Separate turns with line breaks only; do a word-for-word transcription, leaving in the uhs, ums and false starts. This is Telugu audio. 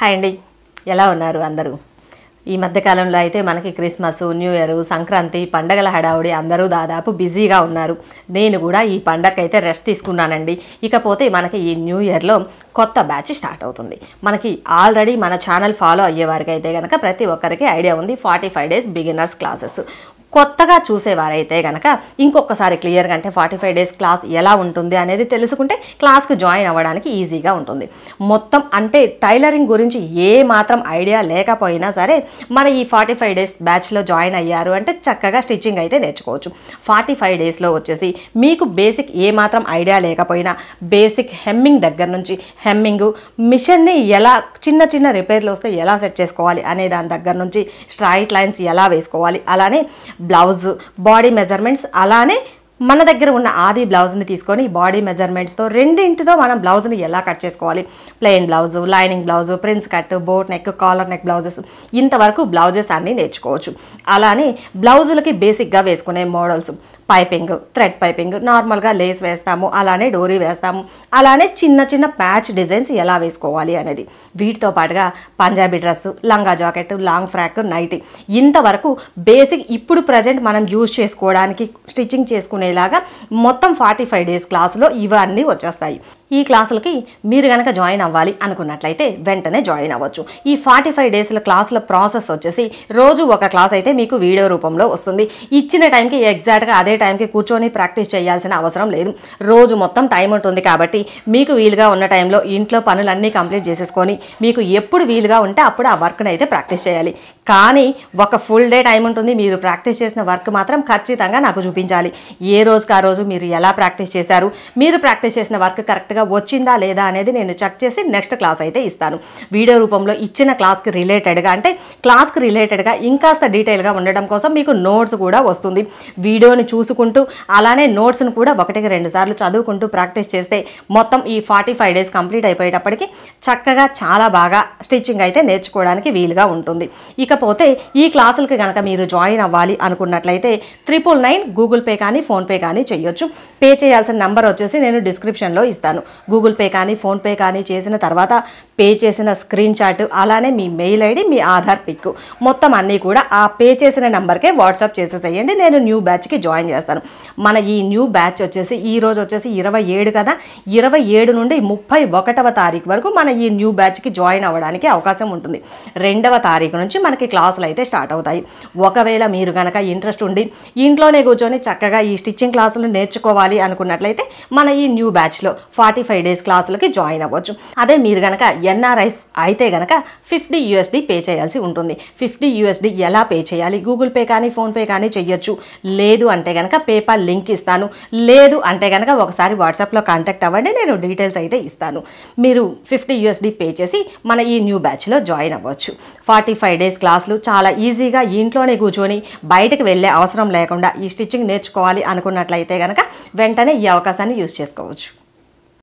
హాయ్ అండి, ఎలా ఉన్నారు అందరూ? ఈ మధ్యకాలంలో అయితే మనకి క్రిస్మస్, న్యూ ఇయర్, సంక్రాంతి పండగల హడావుడి అందరూ దాదాపు బిజీగా ఉన్నారు. నేను కూడా ఈ పండగకైతే రెస్ట్ తీసుకున్నానండి. ఇకపోతే మనకి ఈ న్యూ ఇయర్లో కొత్త బ్యాచ్ స్టార్ట్ అవుతుంది. మనకి ఆల్రెడీ మన ఛానల్ ఫాలో అయ్యేవారికి అయితే కనుక ప్రతి ఒక్కరికి ఐడియా ఉంది. Forty five days beginners classes. కొత్తగా చూసేవారైతే కనుక ఇంకొకసారి క్లియర్గా అంటే ఫార్టీ ఫైవ్ డేస్ క్లాస్ ఎలా ఉంటుంది అనేది తెలుసుకుంటే క్లాస్కి జాయిన్ అవ్వడానికి ఈజీగా ఉంటుంది. మొత్తం అంటే టైలరింగ్ గురించి ఏ మాత్రం ఐడియా లేకపోయినా సరే మన ఈ ఫార్టీ ఫైవ్ డేస్ బ్యాచ్లో జాయిన్ అయ్యారు అంటే చక్కగా స్టిచ్చింగ్ అయితే నేర్చుకోవచ్చు. ఫార్టీ ఫైవ్ డేస్లో వచ్చేసి మీకు బేసిక్ ఏ మాత్రం ఐడియా లేకపోయినా బేసిక్ హెమ్మింగ్ దగ్గర నుంచి హెమ్మింగ్, మిషన్ని ఎలా చిన్న చిన్న రిపేర్లు వస్తే ఎలా సెట్ చేసుకోవాలి అనే దాని దగ్గర నుంచి స్ట్రైట్ లైన్స్ ఎలా వేసుకోవాలి, అలానే బ్లౌజ్ బాడీ మెజర్మెంట్స్, అలానే మన దగ్గర ఉన్న ఆది బ్లౌజ్ని తీసుకొని బాడీ మెజర్మెంట్స్తో రెండింటితో మనం బ్లౌజ్ని ఎలా కట్ చేసుకోవాలి, plain blouse, lining blouse, prince cut, boat neck, collar neck blouses, ఇంతవరకు బ్లౌజెస్ అన్నీ నేర్చుకోవచ్చు. అలానే బ్లౌజులకి బేసిక్గా వేసుకునే మోడల్స్, పైపింగ్, థ్రెడ్ పైపింగ్, నార్మల్గా లేస్ వేస్తాము, అలానే డోరీ వేస్తాము, అలానే చిన్న చిన్న ప్యాచ్ డిజైన్స్ ఎలా వేసుకోవాలి అనేది. వీటితో పాటుగా పంజాబీ డ్రెస్సు, లంగా జాకెట్, లాంగ్ ఫ్రాక్, నైటీ, ఇంతవరకు బేసిక్ ఇప్పుడు ప్రజెంట్ మనం యూజ్ చేసుకోవడానికి స్టిచ్చింగ్ చేసుకునేలాగా మొత్తం ఫార్టీ ఫైవ్ డేస్ క్లాసులో ఇవన్నీ వచ్చేస్తాయి. ఈ క్లాసులకి మీరు కనుక జాయిన్ అవ్వాలి అనుకున్నట్లయితే వెంటనే జాయిన్ అవ్వచ్చు. ఈ ఫార్టీ ఫైవ్ డేస్ల క్లాసుల ప్రాసెస్ వచ్చేసి రోజు ఒక క్లాస్ అయితే మీకు వీడియో రూపంలో వస్తుంది. ఇచ్చిన టైంకి ఎగ్జాక్ట్గా అదే టైంకి కూర్చొని ప్రాక్టీస్ చేయాల్సిన అవసరం లేదు. రోజు మొత్తం టైం ఉంటుంది కాబట్టి మీకు వీలుగా ఉన్న టైంలో ఇంట్లో పనులన్నీ కంప్లీట్ చేసేసుకొని మీకు ఎప్పుడు వీలుగా ఉంటే అప్పుడు ఆ వర్క్ని అయితే ప్రాక్టీస్ చేయాలి. కానీ ఒక ఫుల్ డే టైం ఉంటుంది. మీరు ప్రాక్టీస్ చేసిన వర్క్ మాత్రం ఖచ్చితంగా నాకు చూపించాలి. ఏ రోజుకి ఆ రోజు మీరు ఎలా ప్రాక్టీస్ చేశారు, మీరు ప్రాక్టీస్ చేసిన వర్క్ కరెక్ట్గా వచ్చిందా లేదా అనేది నేను చెక్ చేసి నెక్స్ట్ క్లాస్ అయితే ఇస్తాను. వీడియో రూపంలో ఇచ్చిన క్లాస్కి రిలేటెడ్గా అంటే క్లాస్కి రిలేటెడ్గా ఇంకాస్త డీటెయిల్గా ఉండడం కోసం మీకు నోట్స్ కూడా వస్తుంది. వీడియోని చూసుకుంటూ అలానే నోట్స్ను కూడా ఒకటికి రెండు సార్లు చదువుకుంటూ ప్రాక్టీస్ చేస్తే మొత్తం ఈ ఫార్టీ ఫైవ్ డేస్ కంప్లీట్ అయిపోయేటప్పటికి చక్కగా చాలా బాగా స్టిచ్చింగ్ అయితే నేర్చుకోవడానికి వీలుగా ఉంటుంది. ఇకపోతే ఈ క్లాసులకి కనుక మీరు జాయిన్ అవ్వాలి అనుకున్నట్లయితే త్రిపుల్ నైన్ గూగుల్ పే కానీ ఫోన్పే కానీ చేయొచ్చు. పే చేయాల్సిన నెంబర్ వచ్చేసి నేను డిస్క్రిప్షన్లో ఇస్తాను. గూగుల్ పే కానీ ఫోన్పే కానీ చేసిన తర్వాత పే చేసిన స్క్రీన్ షాట్, అలానే మీ మెయిల్ ఐడి, మీ ఆధార్ పిక్ మొత్తం అన్నీ కూడా ఆ పే చేసిన నెంబర్కే వాట్సాప్ చేసేసేయండి. నేను న్యూ బ్యాచ్కి జాయిన్ చేస్తాను. మన ఈ న్యూ బ్యాచ్ వచ్చేసి ఈ రోజు వచ్చేసి ఇరవై ఏడు కదా, ఇరవై ఏడు నుండి ముప్పై ఒకటవ తారీఖు వరకు మన ఈ న్యూ బ్యాచ్కి జాయిన్ అవ్వడానికి అవకాశం ఉంటుంది. రెండవ తారీఖు నుంచి మనకి క్లాసులు అయితే స్టార్ట్ అవుతాయి. ఒకవేళ మీరు కనుక ఇంట్రెస్ట్ ఉండి ఇంట్లోనే కూర్చొని చక్కగా ఈ స్టిచ్చింగ్ క్లాసులు నేర్చుకోవాలి అనుకున్నట్లయితే మన ఈ న్యూ బ్యాచ్లో ఫార్టీ ఫైవ్ డేస్ క్లాసులకి జాయిన్ అవ్వచ్చు. అదే మీరు కనుక ఎన్ఆర్ఐస్ అయితే కనుక ఫిఫ్టీ యూఎస్డి పే చేయాల్సి ఉంటుంది. ఫిఫ్టీ యూఎస్డి ఎలా పే చేయాలి? గూగుల్ పే కానీ ఫోన్పే కానీ చెయ్యొచ్చు. లేదు అంటే కనుక పేపాల్ లింక్ ఇస్తాను. లేదు అంటే కనుక ఒకసారి వాట్సాప్లో కాంటాక్ట్ అవ్వండి, నేను డీటెయిల్స్ అయితే ఇస్తాను. మీరు ఫిఫ్టీ యూఎస్డి పే చేసి మన ఈ న్యూ బ్యాచ్లో జాయిన్ అవ్వచ్చు. ఫార్టీ ఫైవ్ డేస్ క్లాసులు చాలా ఈజీగా ఇంట్లోనే కూర్చొని బయటకు వెళ్ళే అవసరం లేకుండా ఈ స్టిచ్చింగ్ నేర్చుకోవాలి అనుకున్నట్లయితే కనుక వెంటనే ఈ అవకాశాన్ని యూజ్ చేసుకోవచ్చు.